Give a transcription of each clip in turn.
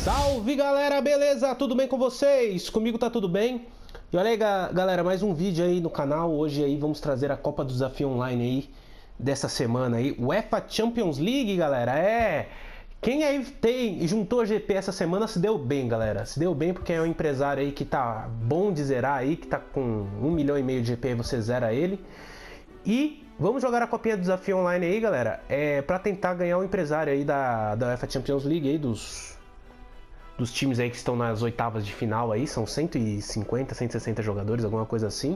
Salve galera, beleza? Tudo bem com vocês? Comigo tá tudo bem? E olha aí galera, mais um vídeo aí no canal. Hoje aí vamos trazer a Copa do Desafio Online aí dessa semana aí, UEFA Champions League, galera. Quem aí juntou a GP essa semana se deu bem, galera. Se deu bem porque é um empresário aí que tá bom de zerar aí, que tá com 1,5 milhão de GP aí, você zera ele. E vamos jogar a Copinha do Desafio Online aí, galera, pra tentar ganhar o empresário aí da UEFA Champions League aí, dos times aí que estão nas oitavas de final aí, são 150, 160 jogadores, alguma coisa assim.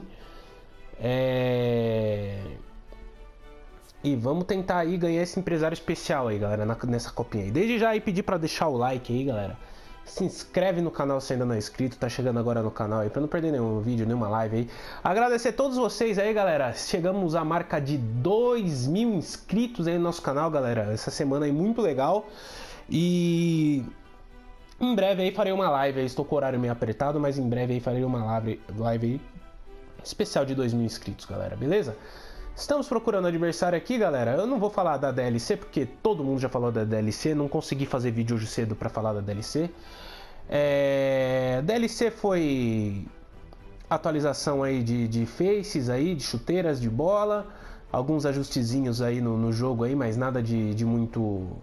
E vamos tentar aí ganhar esse empresário especial aí, galera, nessa copinha aí. Desde já aí pedir pra deixar o like aí, galera. Se inscreve no canal se ainda não é inscrito, tá chegando agora no canal aí, pra não perder nenhum vídeo, nenhuma live aí. Agradecer a todos vocês aí, galera. Chegamos à marca de 2.000 inscritos aí no nosso canal, galera. Essa semana aí muito legal. E em breve aí farei uma live aí, estou com o horário meio apertado, mas em breve aí farei uma live aí especial de 2.000 inscritos, galera, beleza? Estamos procurando adversário aqui, galera. Eu não vou falar da DLC, porque todo mundo já falou da DLC. Não consegui fazer vídeo hoje cedo para falar da DLC. DLC foi atualização aí de faces aí, de chuteiras, de bola. Alguns ajustezinhos aí no jogo aí, mas nada de muito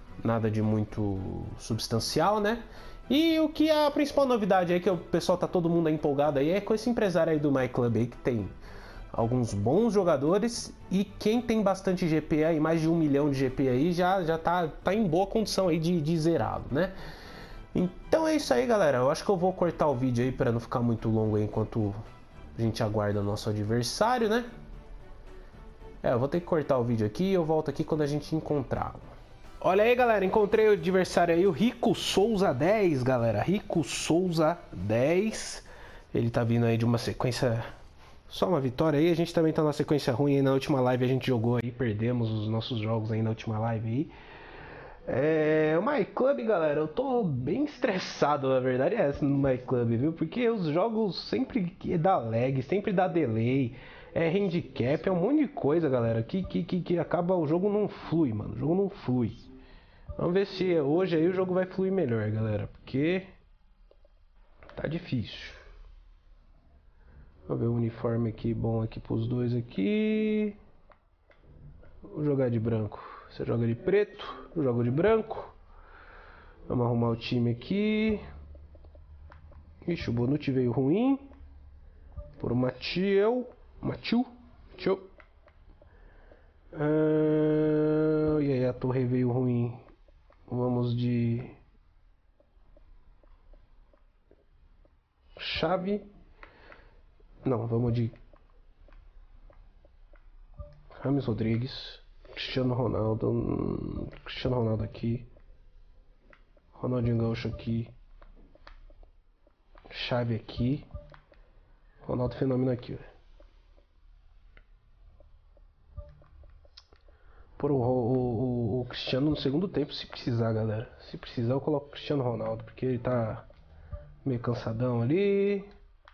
substancial, né? E o que é a principal novidade aí, que o pessoal tá todo mundo aí empolgado aí, é com esse empresário aí do MyClub aí, que tem alguns bons jogadores, e quem tem bastante GP aí, mais de 1 milhão de GP aí, já tá em boa condição aí de zerá-lo, né? Então é isso aí, galera. Eu acho que eu vou cortar o vídeo aí para não ficar muito longo aí, enquanto a gente aguarda o nosso adversário, né? Eu vou ter que cortar o vídeo aqui e eu volto aqui quando a gente encontrá-lo. Olha aí, galera, encontrei o adversário aí, o Rico Souza 10, galera. Rico Souza 10. Ele tá vindo aí de uma sequência, só uma vitória aí. A gente também tá numa sequência ruim aí. Na última live a gente jogou aí, perdemos os nossos jogos aí na última live aí. O MyClub, galera, eu tô bem estressado, na verdade é essa no MyClub, viu? Porque os jogos sempre dá lag, sempre dá delay, handicap, é um monte de coisa, galera, que acaba, o jogo não flui, mano, o jogo não flui. Vamos ver se hoje aí o jogo vai fluir melhor, galera, porque tá difícil. Vou ver o uniforme aqui bom aqui pros dois aqui. Vou jogar de branco. Você joga de preto, eu jogo de branco. Vamos arrumar o time aqui. Ixi, o Bonucci veio ruim. Por o Matiu. E aí a torre veio ruim. Vamos de chave. Não, vamos de James Rodrigues. Cristiano Ronaldo aqui. Ronaldinho Gaúcho aqui. Chave aqui. Ronaldo Fenômeno aqui, velho. Por o Cristiano no segundo tempo, se precisar, galera. Se precisar, eu coloco o Cristiano Ronaldo, porque ele tá meio cansadão ali.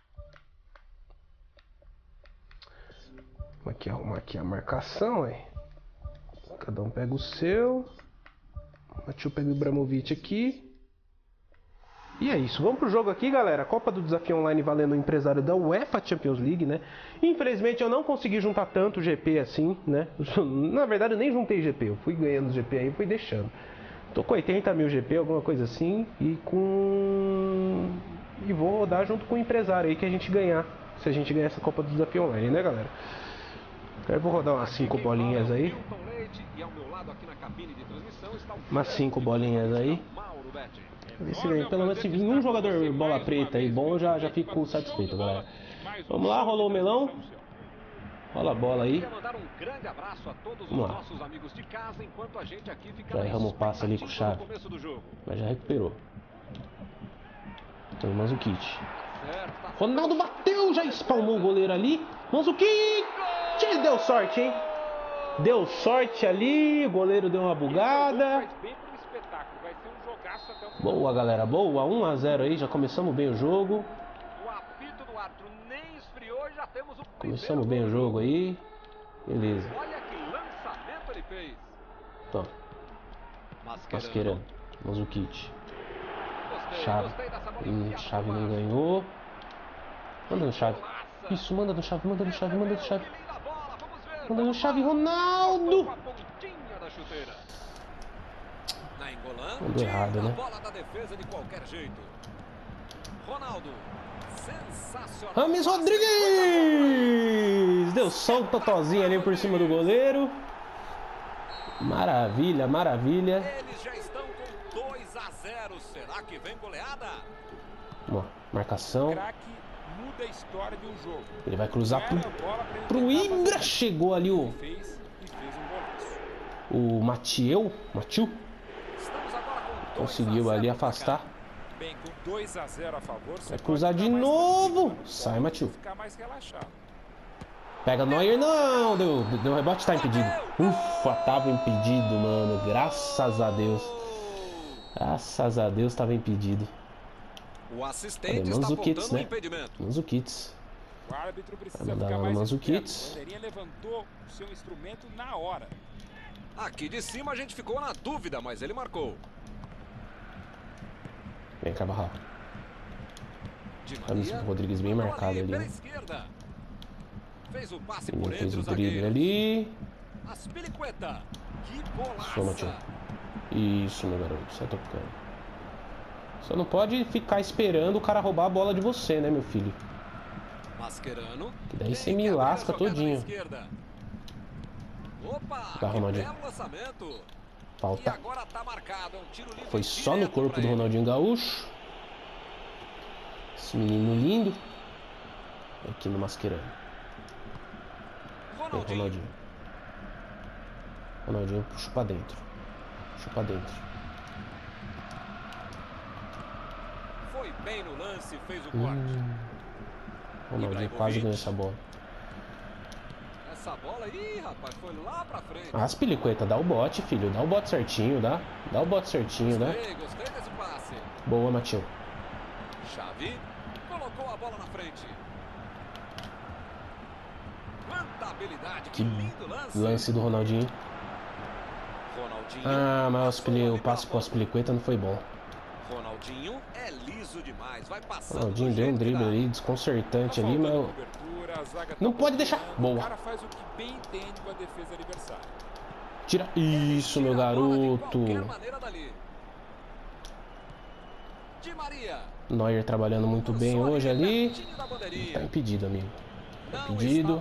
Vamos aqui arrumar aqui a marcação, ué. Cada um pega o seu. Matiu pega o Ibrahimovic aqui. E é isso, vamos pro jogo aqui, galera. Copa do Desafio Online valendo o empresário da UEFA Champions League, né? Infelizmente eu não consegui juntar tanto GP assim, né? Na verdade eu nem juntei GP, eu fui ganhando GP aí e fui deixando. Tô com 80.000 GP, alguma coisa assim. E vou rodar junto com o empresário aí que a gente ganhar. Se a gente ganhar essa Copa do Desafio Online, né, galera? Eu vou rodar umas 5 bolinhas aí. Umas 5 bolinhas aí. Ver se vem, pelo menos se vir um jogador bola preta aí bom, eu já fico satisfeito, galera. Vamos lá, rolou o melão. Rola a bola aí. Vamos lá. Já erramos o passe ali com o Chave, mas já recuperou. Tem o Mandzukic. Ronaldo bateu, já espalmou o goleiro ali. Mandzukic! Deu sorte, hein? Deu sorte ali, o goleiro deu uma bugada. Boa, galera, boa, 1 a 0 aí, já começamos bem o jogo. Começamos bem o jogo aí. Beleza. Então, Mascherano, Mandzukic. Chave. Chave não ganhou. Manda no Chave. Isso, manda no Chave, manda no Chave, manda no Chave. Manda no Chave, Ronaldo! Mandou errado, né? Rames Rodrigues! Deu só um totozinho ali por cima do goleiro. Maravilha, maravilha. Eles já estão com 2-0. Será que vem goleada? Uma marcação. Muda a história de um jogo. Ele vai cruzar pro Ibra. Chegou ali o Matiu. Conseguiu ali afastar. Bem, com 2-0 a favor, vai cruzar de novo. Sai, Matiu. Pega Neuer, não. Deu rebote, tá impedido. Ufa, tava impedido, mano. Graças a Deus. Graças a Deus tava impedido. O assistente está apontando um impedimento. Manzukits. O árbitro precisa mandar ficar lá no mais Manzukits. esperto. O bandeirinha levantou o seu instrumento na hora. Aqui de cima a gente ficou na dúvida, mas ele marcou. Vem, Carvajal. Rames Rodrigues bem marcado ali. Né? Fez o passe por entre fez o os drible zagueiros. Ali. Aspilicueta. Que golaça. Só, Matiu. Isso, meu garoto. Sai tocando. Só não pode ficar esperando o cara roubar a bola de você, né, meu filho? Mascherano. Que daí você me lasca todinho. Opa, Tá, Ronaldinho. Falta. Agora tá marcado, um tiro livre. Foi só no corpo do Ronaldinho Gaúcho. Esse menino lindo. Aqui no Mascherano. Ronaldinho. Ronaldinho puxa pra dentro. Puxa pra dentro. Foi bem no lance, fez o corte. Ronaldinho quase ganhou essa bola. Essa bola aí, rapaz, foi lá pra frente. Aspilicueta, dá o bote, filho. Dá o bote certinho, dá. Dá o bote certinho, né? Gostei desse passe. Boa, Matiu. Xavi colocou a bola na frente. Quanta habilidade, que lindo lance. Lance do Ronaldinho. Ah, mas o passe pro Aspilicueta não foi bom. Ronaldinho é liso demais, vai passando. Ronaldinho deu um drible ali, desconcertante ali, mas não pode deixar. Boa. O cara faz o que bem entende com a defesa adversária. Tira isso, meu garoto. Neuer trabalhando muito bem hoje ali. Tá impedido, amigo. Tá impedido.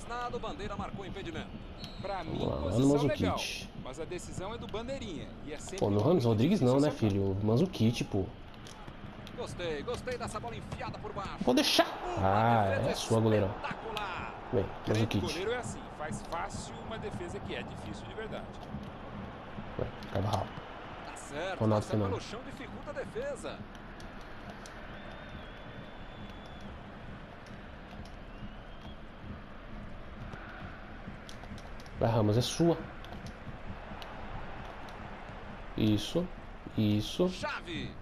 Pra mim, Vamos lá, posição legal, Manzukits. mas a decisão é do bandeirinha. E é Pô, no Rames Rodrigues não, né, filho? O Manzukits, pô. Gostei dessa bola enfiada por baixo. Vou deixar. Ah, é sua, goleirão. Vem, Manzukits. O goleiro é assim, faz fácil uma defesa que é difícil de verdade. Vai, Carvajal. Tá certo, Ronaldo Fenômeno. pelo chão dificulta a defesa. Vai, Ramos, é sua. Isso. Isso. Xavi.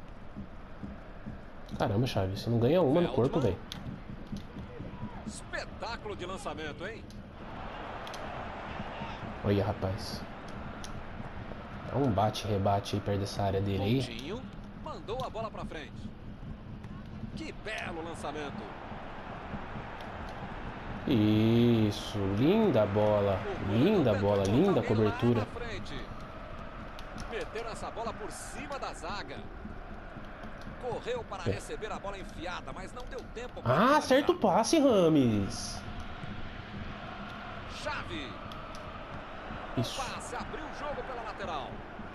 Caramba, Xavi, você não ganha uma no corpo, velho. Espetáculo de lançamento, hein? Olha, rapaz. Dá um bate-rebate aí perto dessa área dele aí. Coutinho mandou a bola pra frente. Que belo lançamento. Isso, linda bola. Linda bola, linda cobertura. Meteram essa bola por cima da zaga. Correu para receber a bola enfiada, mas não deu tempo. Ah, acerta o passe, Rames. Xavi. Isso. Passe, abriu o jogo pela lateral.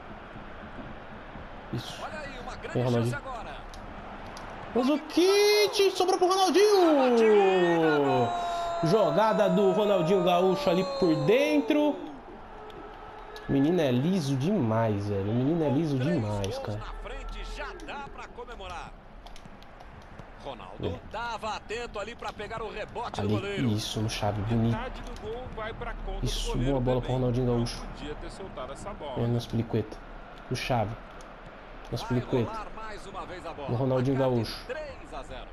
Isso. Olha aí, uma grande chance agora. Manzukits, sobrou pro Ronaldinho. Jogada do Ronaldinho Gaúcho ali por dentro. O menino é liso demais, velho. O menino é liso demais, cara. Na frente já dá pra comemorar. Ronaldo tava atento ali pra pegar o rebote do goleiro. Isso, no Chave, bonito. Isso, boa bola pro Ronaldinho Gaúcho. Podia ter soltado essa bola. É, no Aspilicueta. No Chave. No Aspilicueta. No Ronaldinho Gaúcho. 3-0.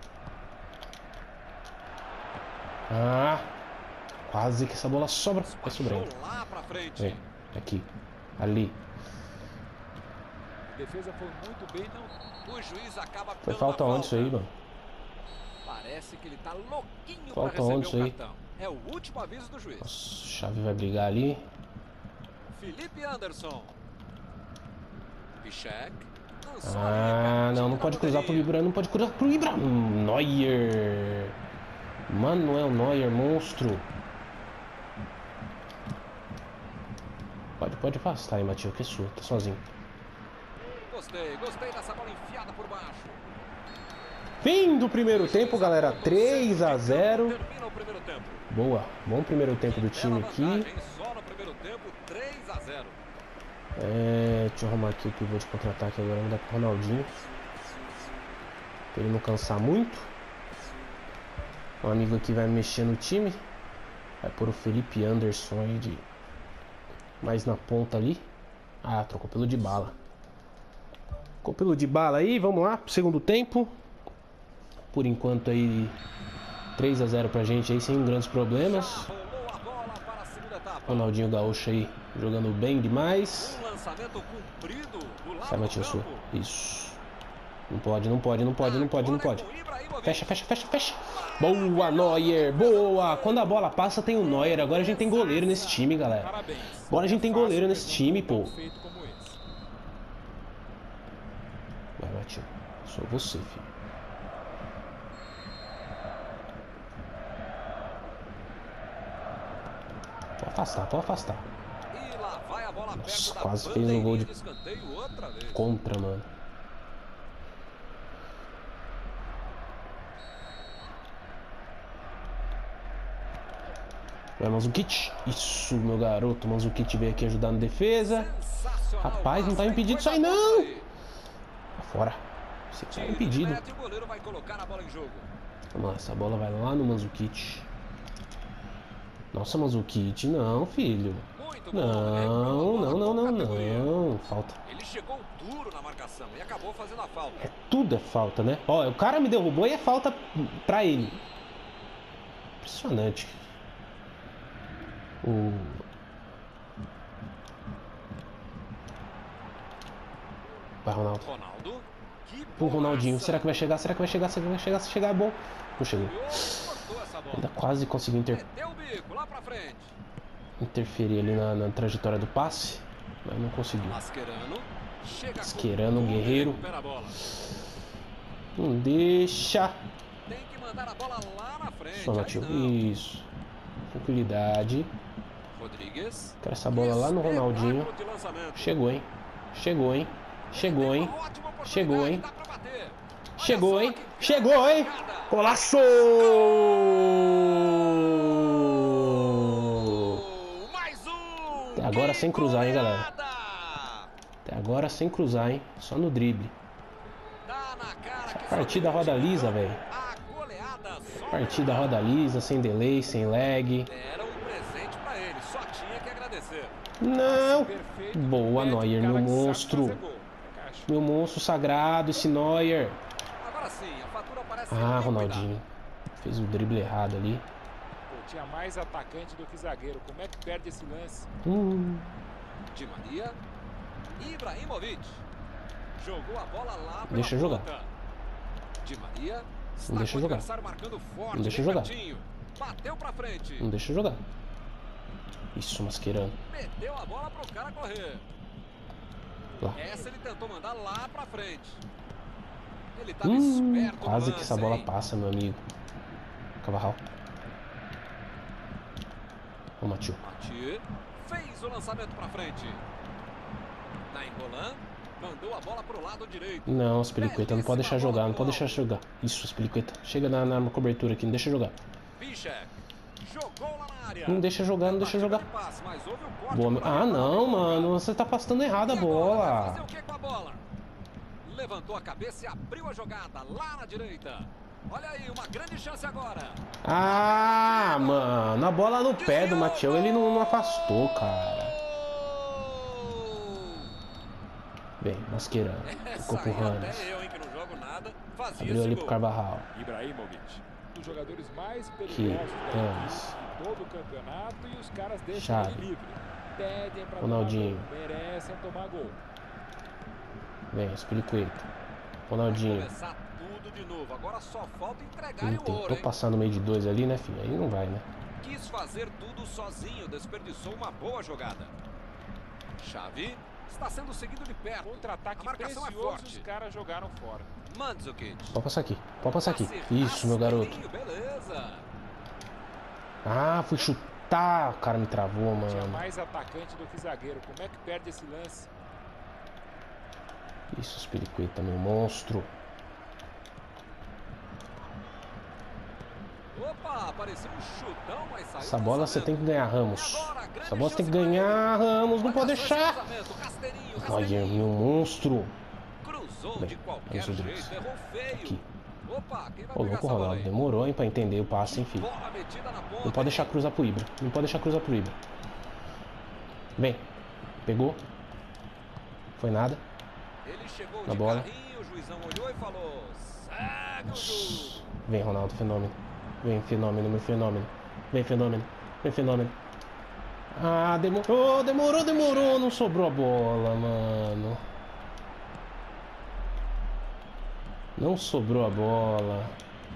Ah, quase que essa bola sobra. Vai sobrando. Lá pra frente. Vem, aqui, ali. A defesa foi muito bem, não. O juiz acaba Foi dando falta uma onde isso aí, mano? Parece que ele tá louquinho Falta pra receber onde isso aí? cartão. É o último aviso do juiz. Nossa, o Xavi vai brigar ali. Felipe Anderson. Piszczek. Ah, não pode cruzar pro Ibra, não pode cruzar pro Ibra. Neuer. Manuel Neuer, monstro. Pode afastar aí, Matheus, que é sua, tá sozinho. Gostei dessa bola enfiada por baixo. Fim do primeiro tempo, galera, 3 a 0. Termina o primeiro tempo. Boa, bom primeiro tempo do time aqui. Só no primeiro tempo, 3 a 0. Deixa eu arrumar aqui o pivô de contra-ataque agora, vamos dar pro Ronaldinho. Pra ele não cansar muito. Um amigo aqui vai mexer no time. Vai pôr o Felipe Anderson aí de... mais na ponta ali. Ah, trocou pelo Dybala. Trocou pelo Dybala aí, vamos lá pro segundo tempo. Por enquanto aí 3 a 0 pra gente aí, sem grandes problemas. Ronaldinho Gaúcho aí jogando bem demais. Sai, Matheus. Isso. Não pode. Fecha. Boa, Neuer. Boa. Quando a bola passa tem o Neuer. Agora a gente tem goleiro nesse time, galera. Agora a gente tem goleiro nesse time, pô. Vai, Matheus. Só você, filho. Pode afastar. E lá vai a bola. Nossa, quase fez um gol de contra, mano. Vai, Mandzukic. Isso, meu garoto. Mandzukic veio aqui ajudar na defesa. Rapaz, não tá impedido isso aí, não. Tá fora. Você tá impedido. Vamos lá, essa bola vai lá no Mandzukic. Nossa, Mandzukic, não, filho. Não. Falta. Ele chegou duro na marcação e acabou fazendo a falta. Tudo é falta, né? Ó, o cara me derrubou e é falta pra ele. Impressionante. Vai, Ronaldo. O Ronaldinho. Será que vai chegar? Se chegar é bom. Não chegou. Ainda quase conseguiu interferir ali na trajetória do passe, mas não conseguiu. Mascherano, guerreiro. Não deixa. Tem que mandar a bola lá na frente. Só, Matheus. Isso. Tranquilidade. Rodrigues. Quero essa bola lá no Ronaldinho. Chegou, hein? Golaço! Até agora sem cruzar, hein, galera? Até agora sem cruzar, hein? Só no drible. Partida roda lisa, velho. Partida roda lisa, sem delay, sem lag. Era um presente pra ele, só tinha que agradecer. Não! Boa, Neuer, meu monstro. Meu monstro sagrado, esse Neuer. Agora sim, a fatura parece Ronaldinho. Fez o drible errado ali. Pô, tinha mais atacante do que zagueiro. Como é que perde esse lance? Di Maria. Ibrahimovic. Jogou a bola lá. Deixa jogar. Di Maria. Não deixa jogar. Não deixa jogar. Bateu pra frente. Não deixa jogar. Isso, Mascherano. Meteu a bola pro cara correr. Lá. Essa ele tentou mandar lá pra frente. Ele tava esperto. Quase que essa bola passa, meu amigo. Carvajal. Ô, Matheus. Fez o lançamento pra frente. Nainggolan mandou a bola pro lado direito. Não, Aspilicueta, não pode deixar jogar, Isso, Aspilicueta. Chega na cobertura aqui, não deixa jogar. Jogou lá na área. Não deixa jogar. Boa, não, mano. Você tá afastando errado a bola. Fazer o que com a bola? Levantou a cabeça e abriu a jogada lá na direita. Olha aí, uma grande chance agora. Mano, a bola no pé do Matheus, ele não afastou, cara. Bem, Mascherano. Ficou pro Rames. Abriu ali pro Carvajal. Ibrahimovic, um dos jogadores mais perigosos de todo o campeonato, e os caras deixam ele livre. Pedem pra Ronaldinho. Merecem tomar gol. Vem, Spilicueta. Ronaldinho. Começar tudo de novo. Agora só falta entregar o ouro, Tentou hein? passar no meio de dois ali, né, filho? Aí não vai, né? Quis fazer tudo sozinho, desperdiçou uma boa jogada. Xavi está sendo seguido de perto. Contra-ataque A marcação é precioso, forte. os caras jogaram fora. Mandzukic. Pode passar aqui. Pode passar aqui. Passe Isso, meu garoto. rasteirinho, beleza. Ah, fui chutar. O cara me travou, Tinha mano. mais atacante do que zagueiro. Como é que perde esse lance? Isso, Spilicueta, meu monstro. Opa, parecia um chutão, mas saiu. Essa bola você tem que ganhar, Ramos. Essa bola você tem que ganhar, Ramos. Não pode deixar. Olha, meu monstro. Cruzou Bem, de qualquer vamos subir. jeito, errou feio. Aqui. Opa, quem vai Ô, pegar louco, essa bola Ronaldo. aí? Demorou, hein, pra entender o passe, hein, filho. Bola metida na ponta. Não pode deixar cruzar pro Ibra. Não pode deixar cruzar pro Ibra. Vem. Pegou. Foi nada. Ele chegou Na de bola. carrinho, o juizão olhou e falou: segue o jogo. Vem, Ronaldo, fenômeno. Vem, fenômeno, meu fenômeno. Vem, fenômeno. Vem, fenômeno. Ah, demorou. Não sobrou a bola, mano. Não sobrou a bola.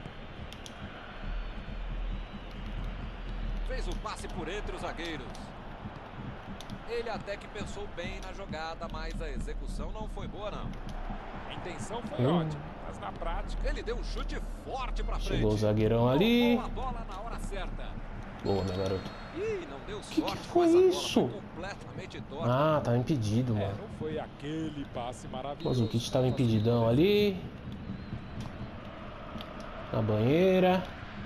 Fez o passe por entre os zagueiros. Ele até que pensou bem na jogada, mas a execução não foi boa, não. A intenção foi ótima, mas na prática... Ele deu um chute forte pra frente. Chegou o zagueirão ali. Tomou a bola na hora certa. Boa, meu garoto. Ih, não deu Que sorte foi com essa bola, isso? foi completamente torta. Ah, tava impedido, mano. não foi aquele passe maravilhoso. Mas o Kit tava impedidão ali. Na banheira.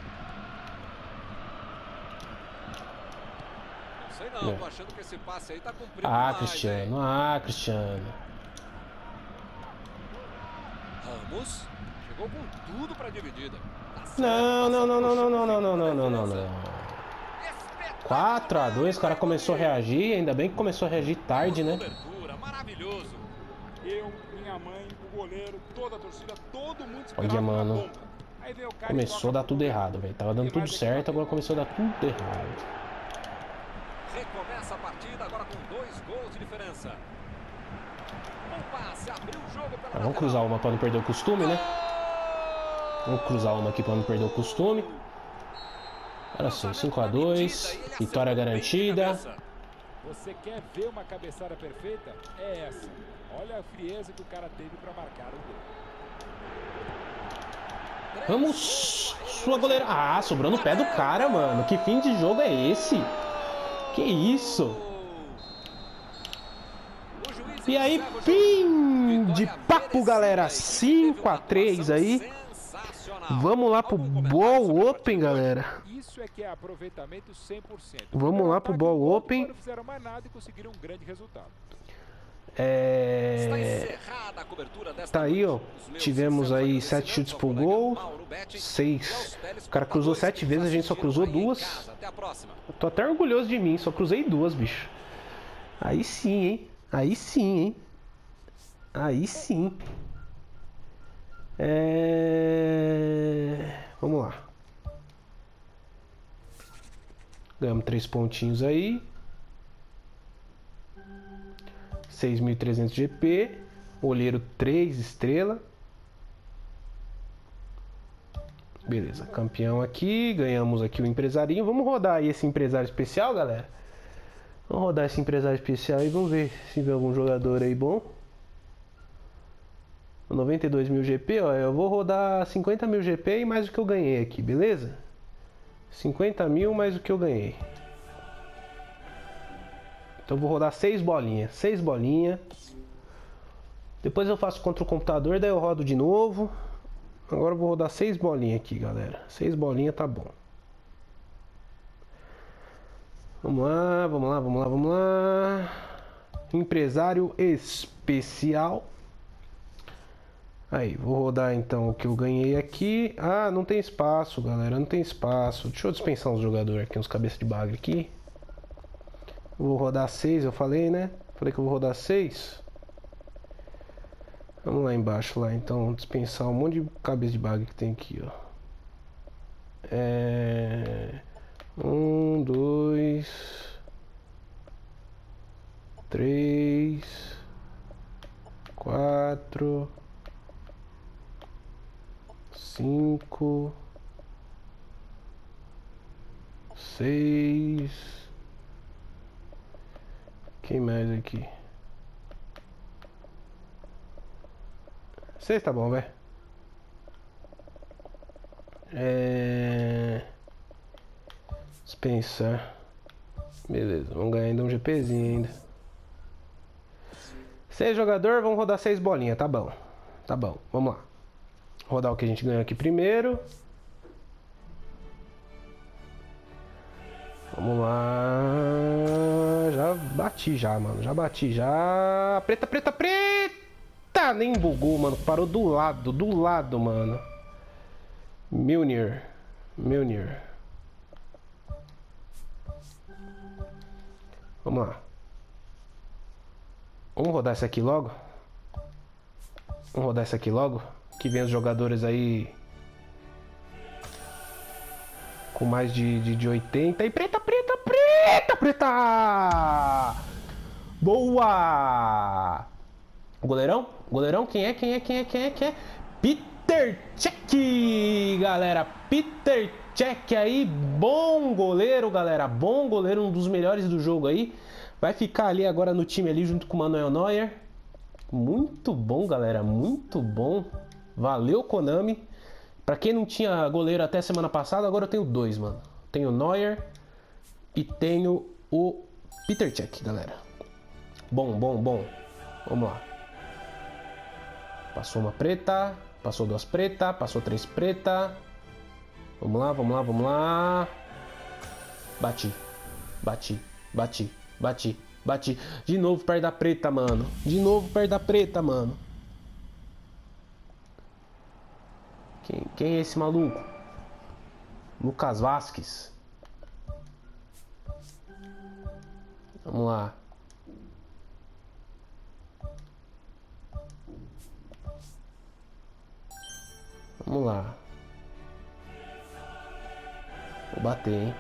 Não sei não, É. tô achando que esse passe aí tá cumprindo Ah, mais, Cristiano. hein? Ah, Cristiano. Ramos chegou com tudo pra dividida. Tá certo, Não. defesa. 4-2, o cara começou a reagir. Ainda bem que começou a reagir tarde, né? Cobertura, maravilhoso. Eu, minha mãe, o goleiro, toda a torcida, todo mundo Olha, esperava uma mano. bomba. Aí veio o cara e Começou a toca dar pro tudo goleiro. errado, velho. Tava dando tudo certo, agora começou a dar tudo errado. Recomeça a partida agora com 2 gols de diferença. Um passe, abriu o jogo pela Vamos cruzar uma pra não perder o costume, né? Vamos cruzar uma aqui pra não perder o costume. Olha só, 5-2. Vitória garantida. Você quer ver uma cabeçada perfeita? É essa. Olha a frieza que o cara teve para marcar o gol. Vamos! Sua goleira. Ah, sobrou no pé do cara, mano. Que fim de jogo é esse? Que isso? E aí, fim de papo, galera. 5-3 aí. Vamos lá pro Ball Open, galera. Isso é que é aproveitamento 100%. Vamos lá pro Ball Open. Não fizeram mais nada e conseguiram um grande resultado. Tá aí, ó. Tivemos aí 7 chutes pro gol. 6. O cara cruzou 7 vezes, a gente só cruzou 2. Eu tô até orgulhoso de mim, só cruzei 2, bicho. Aí sim, hein? Aí sim, hein? Aí sim. Vamos lá. Ganhamos 3 pontinhos aí. 6.300 GP. Olheiro 3 estrelas. Beleza, campeão aqui. Ganhamos aqui o empresarinho. Vamos rodar aí esse empresário especial, galera. Vamos rodar esse empresário especial aí. Vamos ver se vem algum jogador aí bom. 92.000 GP, ó. Eu vou rodar 50.000 GP e mais o que eu ganhei aqui, beleza? 50.000 mais o que eu ganhei. Então eu vou rodar 6 bolinhas. 6 bolinhas. Depois eu faço contra o computador, daí eu rodo de novo. Agora eu vou rodar 6 bolinhas aqui, galera. 6 bolinhas tá bom. Vamos lá, vamos lá, vamos lá, vamos lá. Empresário especial. Aí, vou rodar então o que eu ganhei aqui. Ah, não tem espaço, galera, não tem espaço. Deixa eu dispensar uns jogadores aqui, uns cabeças de bagre aqui. Vou rodar 6, eu falei, né? Falei que eu vou rodar 6. Vamos lá embaixo, lá então, dispensar um monte de cabeça de bagre que tem aqui, ó. 1, 2, 3, 4. 4, 5, 6. Quem mais aqui? 6 tá bom, velho. Dispensar. Beleza, vamos ganhar ainda um GPzinho ainda. 6 jogador, vamos rodar 6 bolinhas, tá bom. Tá bom, vamos lá. Rodar o que a gente ganhou aqui primeiro. Vamos lá. Já bati já, mano. Já bati já. Preta, preta, preta! Nem bugou, mano. Parou do lado, mano. Milner. Vamos lá. Vamos rodar isso aqui logo. Que vem os jogadores aí com mais de 80. E preta, preta, preta, preta! Boa! Goleirão? Quem é? Peter Cech, galera. Peter Cech aí, bom goleiro, galera. Bom goleiro, um dos melhores do jogo aí. Vai ficar ali agora no time ali junto com o Manuel Neuer. Muito bom, galera. Muito bom. Valeu, Konami. Pra quem não tinha goleiro até semana passada, agora eu tenho 2, mano. Tenho o Neuer e tenho o Peter Cech, galera. Bom. Vamos lá. Passou uma preta. Passou 2 preta. Passou 3 preta. Vamos lá. Bati. De novo perto da preta, mano. Quem é esse maluco? Lucas Vasquez. Vamos lá. Vou bater, hein?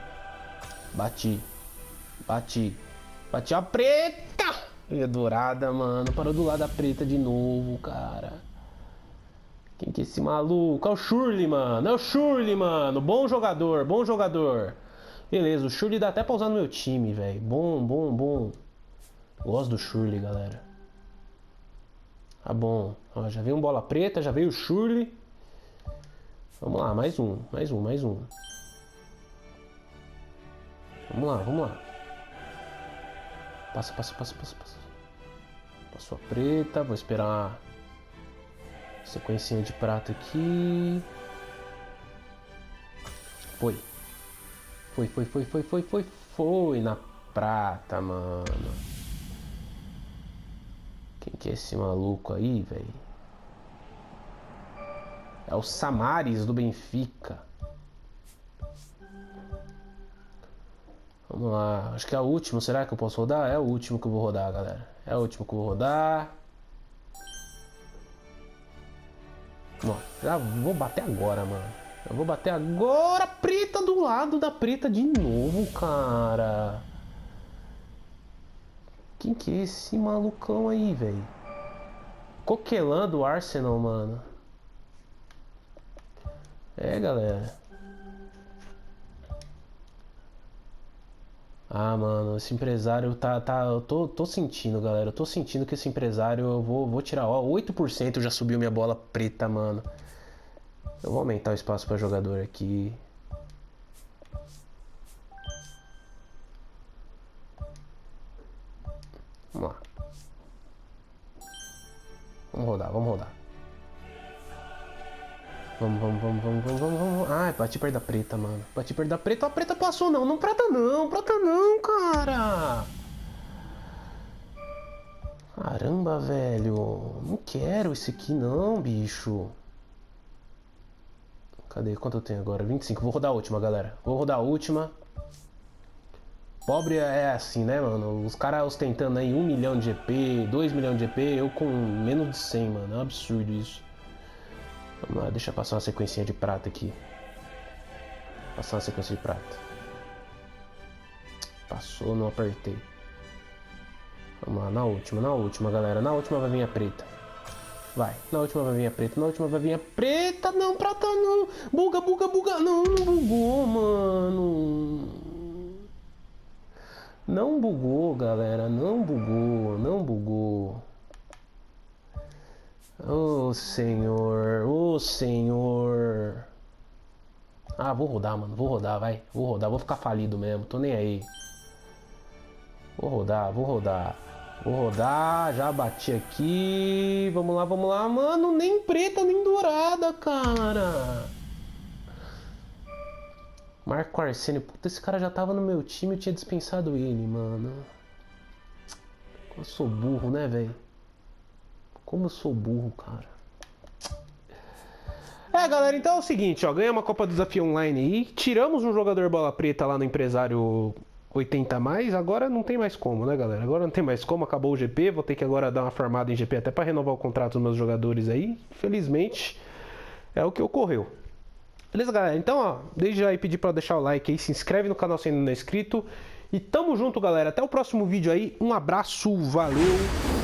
Bati a preta! E a dourada, mano. Parou do lado da preta de novo, cara. Quem que é esse maluco? É o Shurley, mano. Bom jogador. Beleza, o Shurley dá até pra usar no meu time, velho. Bom. Gosto do Shurley, galera. Tá bom. Ó, já veio um bola preta, já veio o Shurley. Vamos lá, mais um. Vamos lá. Passa. Passou a preta, vou esperar uma sequencinha de prata aqui. Foi na prata, mano. Quem que é esse maluco aí, velho? É o Samaris do Benfica. Vamos lá, acho que é o último. Será que eu posso rodar? É o último que eu vou rodar, galera. Vamos lá. Já vou bater agora, mano. Preta do lado da preta de novo, cara. Quem que é esse malucão aí, velho? Coquelin do Arsenal, mano. É, galera. Ah, mano, esse empresário eu tô sentindo, galera. Eu tô sentindo que esse empresário eu vou tirar, ó, 8% já subiu minha bola preta, mano. Eu vou aumentar o espaço para jogador aqui. Vamos lá. Vamos rodar. Vamos. Ai, bati perto da preta, mano. A preta passou não. Não, prata não, cara. Caramba, velho. Não quero esse aqui não, bicho. Cadê? Quanto eu tenho agora? 25. Vou rodar a última, galera. Pobre é assim, né, mano? Os caras ostentando aí 1 milhão de GP, 2 milhões de GP, eu com menos de 100, mano. É um absurdo isso. Vamos lá, deixa eu passar uma sequencinha de prata aqui. Passou, não apertei. Vamos lá, na última, galera. Na última vai vir a preta. Vai, na última vai vir a preta, na última vai vir a preta. Não, prata não. Buga, buga, buga. Não, não bugou, mano. Não bugou, galera. Não bugou, não bugou. Oh, senhor. Oh, senhor. Ah, vou rodar, mano. Vou rodar, vai. Vou rodar, vou ficar falido mesmo. Tô nem aí. Vou rodar, vou rodar. Vou rodar, já bati aqui. Vamos lá, mano. Nem preta, nem dourada, cara. Marco Arsênio. Puta, esse cara já tava no meu time. Eu tinha dispensado ele, mano. Eu sou burro, né, velho? Como eu sou burro, cara. Galera, então é o seguinte, ó. Ganhamos uma Copa do Desafio Online aí. Tiramos um jogador bola preta lá no Empresário 80+, agora não tem mais como, né, galera? Agora não tem mais como, acabou o GP, vou ter que agora dar uma farmada em GP até para renovar o contrato dos meus jogadores aí. Infelizmente, é o que ocorreu. Beleza, galera? Então, ó, desde já aí pedir para deixar o like aí, se inscreve no canal se ainda não é inscrito. E tamo junto, galera. Até o próximo vídeo aí. Um abraço, valeu!